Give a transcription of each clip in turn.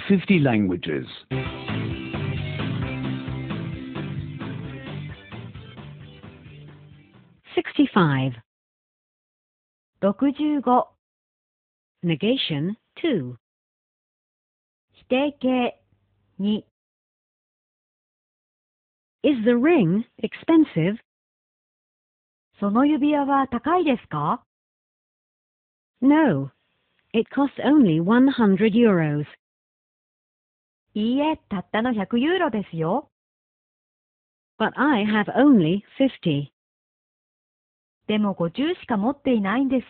50 languages. 65. 65 Negation 2. 否定形2 Is the ring expensive? その指輪は高いですか？ No. It costs only 100 euros. いいえ、たったの100ユーロですよ。 But I have only 50. でも50しか持っていないんです。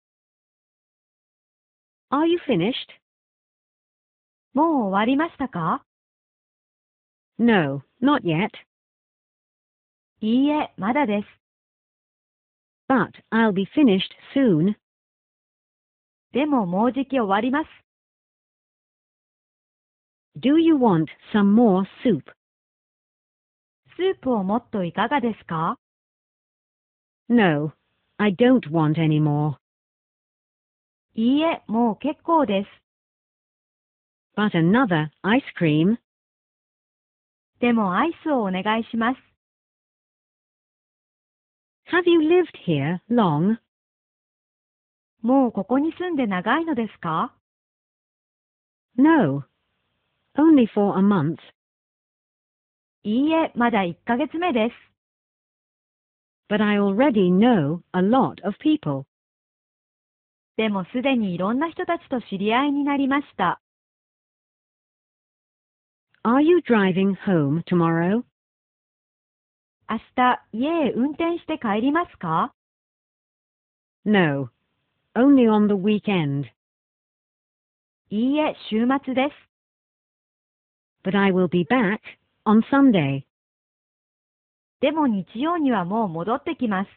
Are you finished? もう終わりましたか？ No, not yet. いいえ、まだです。 But I'll be finished soon. でももうじき終わります。 Do you want some more soup? スープをもっといかがですか？ No, I don't want any more. いいえ、もう結構です。 But another ice cream? でもアイスをお願いします。 Have you lived here long? もうここに住んで長いのですか？ No, only for a month. いいえ、まだ1ヶ月目です。 But I already know a lot of people. でもすでにいろんな人たちと知り合いになりました。 Are you driving home tomorrow? 明日、家へ運転して帰りますか？ No, only on the weekend. いいえ、週末です。 But I will be back on Sunday. でも日曜にはもう戻ってきます。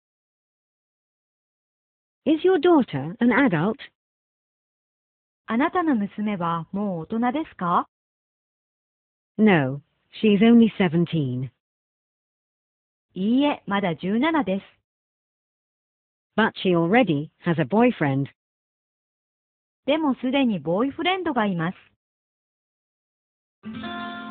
Is your daughter an adult? あなたの娘はもう大人ですか？ No, she is only 17. いいえ、まだ17です。 But she already has a boyfriend. でもすでにボーイフレンドがいます。